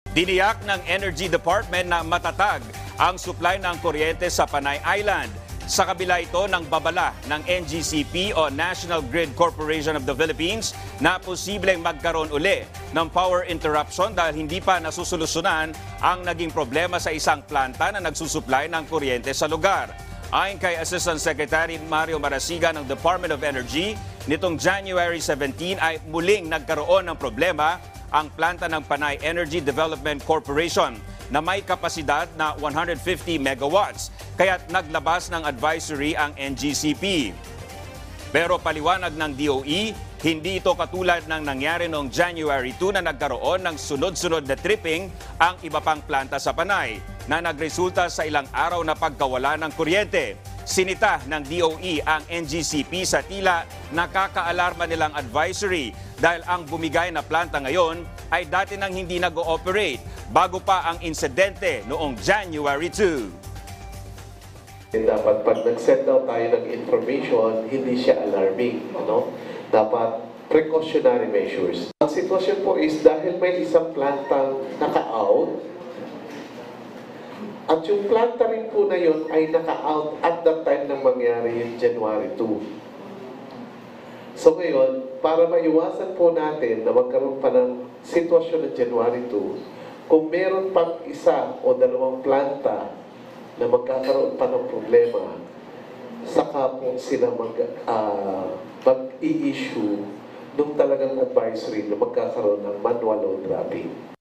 Tiniyak ng Energy Department na matatag ang supply ng kuryente sa Panay Island. Sa kabila ito ng babala ng NGCP o National Grid Corporation of the Philippines na posibleng magkaroon uli ng power interruption dahil hindi pa nasusolusyonan ang naging problema sa isang planta na nagsusupply ng kuryente sa lugar. Ayon kay Assistant Secretary Mario Marasigan ng Department of Energy, nitong January 17 ay muling nagkaroon ng problema ang planta ng Panay Energy Development Corporation na may kapasidad na 150 megawatts, kaya't naglabas ng advisory ang NGCP. Pero paliwanag ng DOE, hindi ito katulad ng nangyari noong January 2 na nagkaroon ng sunod-sunod na tripping ang iba pang planta sa Panay na nagresulta sa ilang araw na pagkawala ng kuryente. Sinita ng DOE ang NGCP sa tila nakakaalarma nilang advisory dahil ang bumigay na planta ngayon ay dati nang hindi nag-ooperate bago pa ang insidente noong January 2. Dapat pag nag-send out tayo ng information, hindi siya alarming. Dapat precautionary measures. Ang sitwasyon po is dahil may isang plantang naka-out, at yung planta rin po na yun ay naka-out at that time nang mangyari yung January 2. So ngayon, para maiwasan po natin na magkaroon pa ng sitwasyon ng January 2, kung meron pang isa o dalawang planta na magkakaroon pa ng problema, saka po sila mag-i-issue nung talagang advisory na magkakaroon ng manual load dropping.